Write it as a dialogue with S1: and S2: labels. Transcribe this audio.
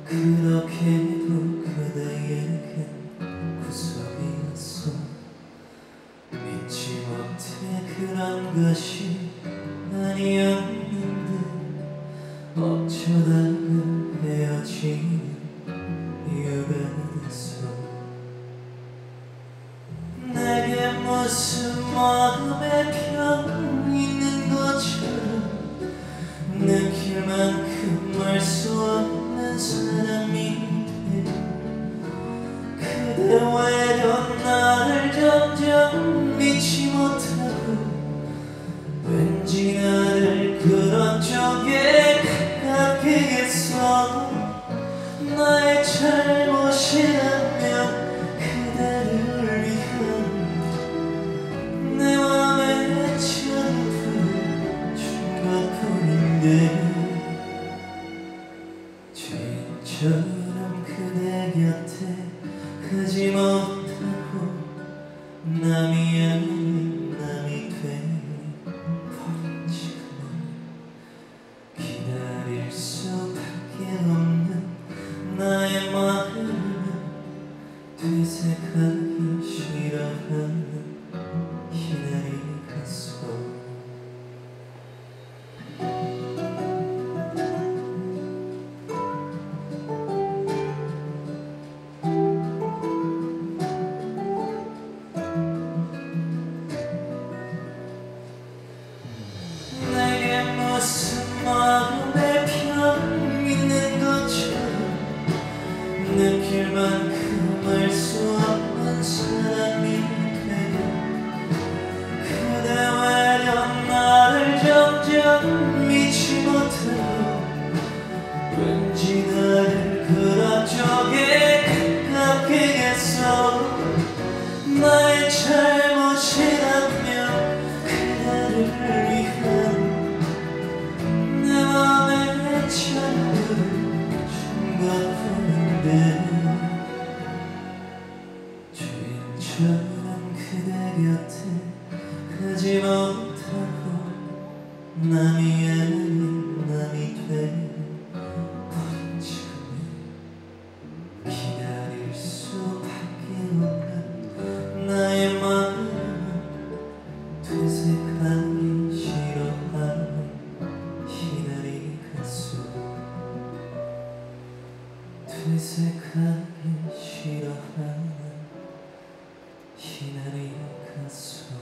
S1: 그렇게도 그대에겐 구속이었어. 믿지 못해 그런 것이 아니었는데 어쩌다가 헤어지는 이유가 됐어. 내게 무슨 마음의 병 있는 것처럼 느낄 만큼 알 수 없는 사람이 돼. 그대 외려 나를 점점 믿지 못하고 왠지 나를 그런 쪽에 가깝게겠어. 나의 잘못이라면 그대를 위한 내 맘의 전부 준 것뿐인데 죄인처럼 그대 곁에 가지 못하고 남이 아닌 남이 돼버린 지금은 기다릴 수밖에 없는 나의 마음은 되새가기 싫어하는 희나리 가서. 내게 무슨 마음의 병 있는 것처럼 느낄 만큼 알 수 없는 사람이 되고 그대 외려 나를 점점 믿지 못하고 왠지 나를 그런 쪽에 가깝게겠어. 나의 잘못이라면 그대를 위한 내 맘의 전부 준 것뿐인데 죄인처럼 그대 곁에 가지 못하고 남이 아닌 남이 돼버린 지금은 기다릴 수밖에 없는 나의 마음은 되새가기 싫어하는 희나리 가수. 되새가기 싫어하는 희나리 가수.